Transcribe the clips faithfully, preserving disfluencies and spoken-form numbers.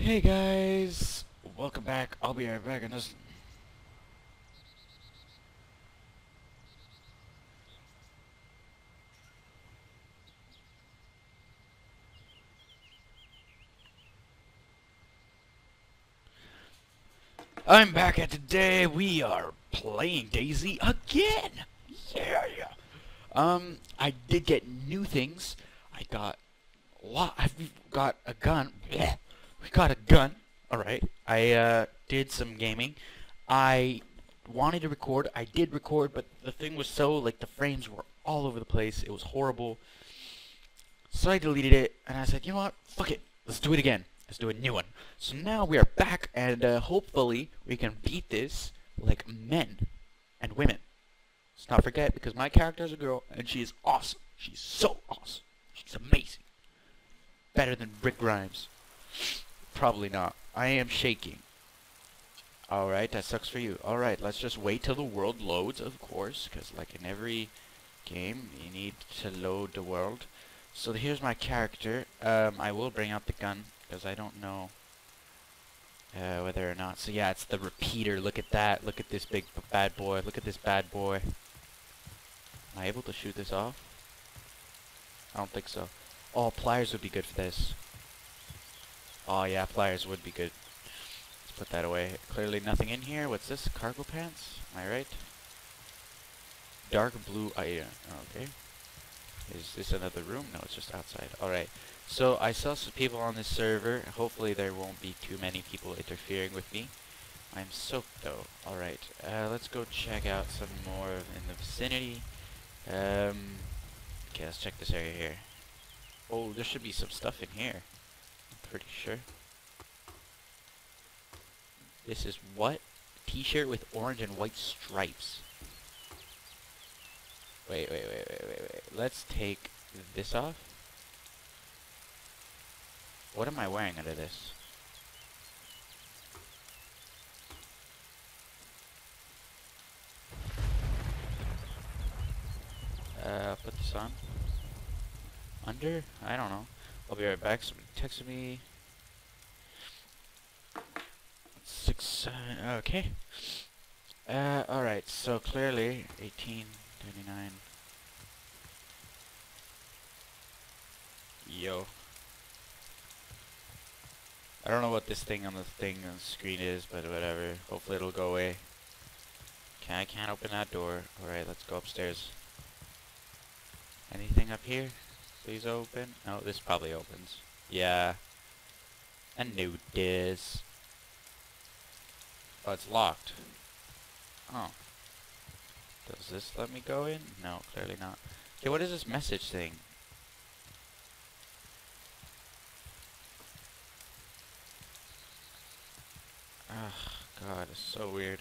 Hey guys, welcome back. I'll be right back in this. I'm back, and today we are playing DayZ again. Yeah, yeah. Um, I did get new things. I got a lot. I've got a gun. Blech. We got a gun. All right. I uh did some gaming. I wanted to record. I did record, but the thing was so like the frames were all over the place. It was horrible. So I deleted it, and I said, you know what? Fuck it. Let's do it again. Let's do a new one. So now we are back, and uh, hopefully we can beat this like men and women. Let's not forget, because my character is a girl, and she is awesome. She's so awesome. She's amazing. Better than Rick Grimes. Probably not. I am shaking. Alright, that sucks for you. Alright, let's just wait till the world loads, of course, because like in every game, you need to load the world. So here's my character. Um, I will bring out the gun, because I don't know uh, whether or not. So yeah, it's the repeater. Look at that. Look at this big bad boy. Look at this bad boy. Am I able to shoot this off? I don't think so. Oh, pliers would be good for this. Oh yeah, pliers would be good. Let's put that away. Clearly nothing in here. What's this? Cargo pants? Am I right? Dark blue item. Okay. Is this another room? No, it's just outside. Alright. So I saw some people on this server. Hopefully there won't be too many people interfering with me. I'm soaked though. Alright. Uh, let's go check out some more in the vicinity. Um, okay, let's check this area here. Oh, there should be some stuff in here. I'm pretty sure. This is what? T-shirt with orange and white stripes. Wait, wait, wait, wait, wait, wait. Let's take this off. What am I wearing under this? Uh, put this on. Under? I don't know. I'll be right back. Somebody texted me. Six, seven, okay. Uh, alright, so clearly, eighteen, twenty-nine. Yo. I don't know what this thing on the thing on the screen is, but whatever. Hopefully it'll go away. Okay, I can't open that door. Alright, let's go upstairs. Anything up here? Please open. No, this probably opens. Yeah. I knew this. Oh, it's locked. Oh. Does this let me go in? No, clearly not. Okay, what is this message thing? Ugh, God, it's so weird.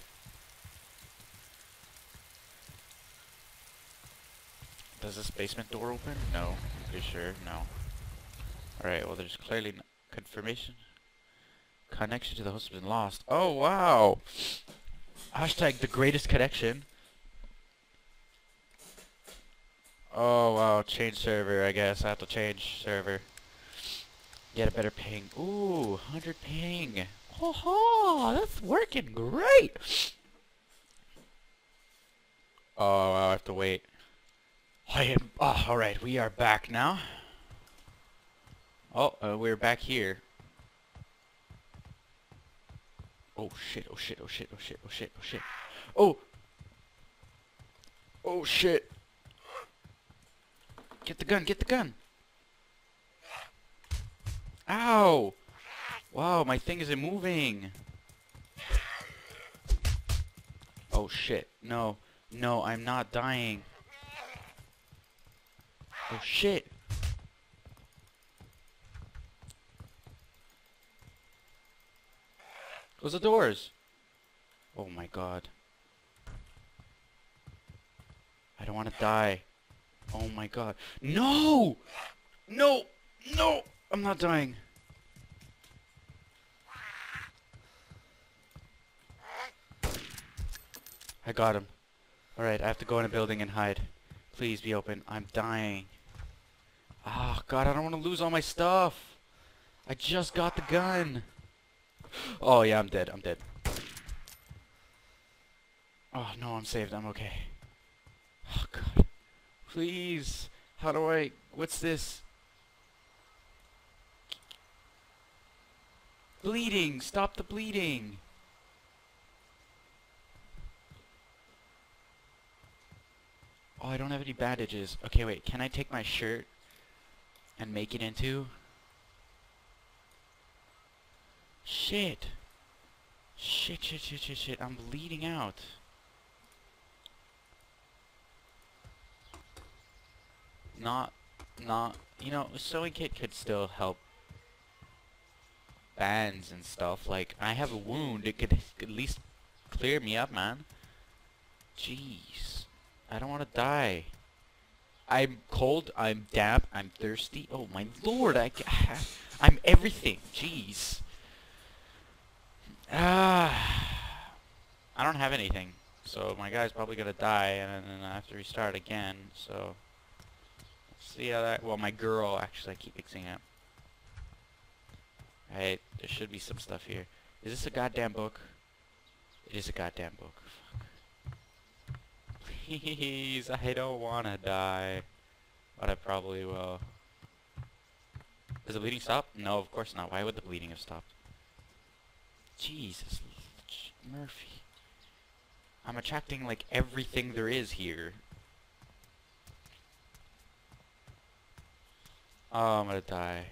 Does this basement door open? No. Pretty sure, no. Alright, well there's clearly n confirmation. Connection to the host has been lost. Oh, wow! Hashtag the greatest connection. Oh, wow. Change server, I guess. I have to change server. Get a better ping. Ooh, one hundred ping. Ho ho! That's working great! Oh, wow, I have to wait. I am... Oh, alright. We are back now. Oh, uh, we're back here. Oh shit, oh shit, oh shit, oh shit, oh shit, oh shit. Oh! Oh shit! Get the gun, get the gun! Ow! Wow, my thing isn't moving! Oh shit, no. No, I'm not dying. Oh shit! Close the doors! Oh my god. I don't want to die. Oh my god. No! No! No! I'm not dying. I got him. Alright, I have to go in a building and hide. Please be open. I'm dying. Ah, oh, God, I don't want to lose all my stuff. I just got the gun. Oh yeah, I'm dead. I'm dead. Oh no, I'm saved. I'm okay. Oh god. Please. How do I... What's this? Bleeding! Stop the bleeding! Oh, I don't have any bandages. Okay, wait. Can I take my shirt and make it into... Shit. Shit, shit, shit, shit, shit. I'm bleeding out. Not... Not... You know, a sewing kit could still help bands and stuff. Like, I have a wound. It could at least clear me up, man. Jeez. I don't want to die. I'm cold. I'm damp. I'm thirsty. Oh my lord! I, I'm everything. Jeez. Ah. I don't have anything, so my guy's probably gonna die, and then I have to restart again. So let's see how that. Well, my girl actually. I keep mixing up. Right. There should be some stuff here. Is this a goddamn book? It is a goddamn book. Please, I don't want to die. But I probably will. Does the bleeding stop? No, of course not. Why would the bleeding have stopped? Jesus. Murphy. I'm attracting, like, everything there is here. Oh, I'm gonna die.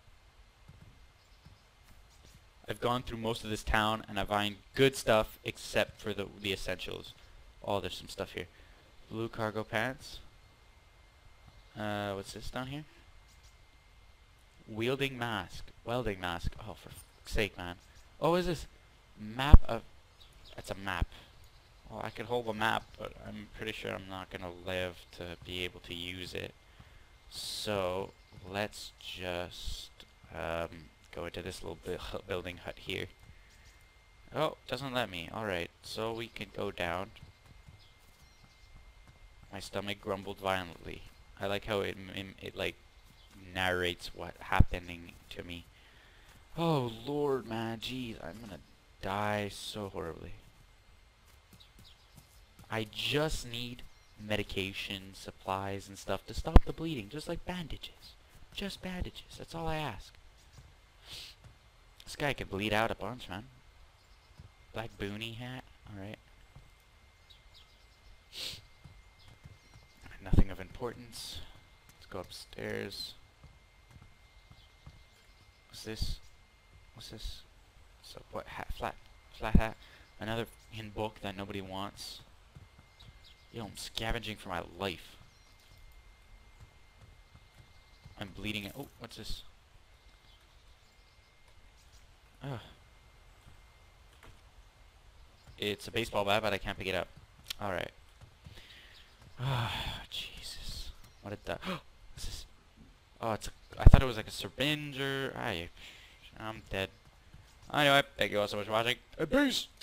I've gone through most of this town, and I find good stuff, except for the, the essentials. Oh, there's some stuff here. Blue cargo pants. Uh, what's this down here? Wielding mask. Welding mask. Oh, for fuck's sake, man. Oh, is this? Map of... That's a map. Well, I could hold a map, but I'm pretty sure I'm not gonna live to be able to use it. So, let's just, um, go into this little bu building hut here. Oh, doesn't let me. Alright, so we can go down. My stomach grumbled violently. I like how it, it, it like, narrates what happening to me. Oh, Lord, man. Jeez, I'm gonna die so horribly. I just need medication, supplies, and stuff to stop the bleeding. Just like bandages. Just bandages. That's all I ask. This guy can bleed out a bunch, man. Black boonie hat. Alright. Nothing of importance. Let's go upstairs. What's this? What's this? So what hat? Flat, flat hat. Another hidden book that nobody wants. Yo, I'm scavenging for my life. I'm bleeding. Oh, what's this? Ugh. It's a baseball bat, but I can't pick it up. All right. Ah, Jesus. What did that? What's this? Oh, it's. A, I thought it was like a syringe or. I. I'm dead. Anyway, thank you all so much for watching. And peace.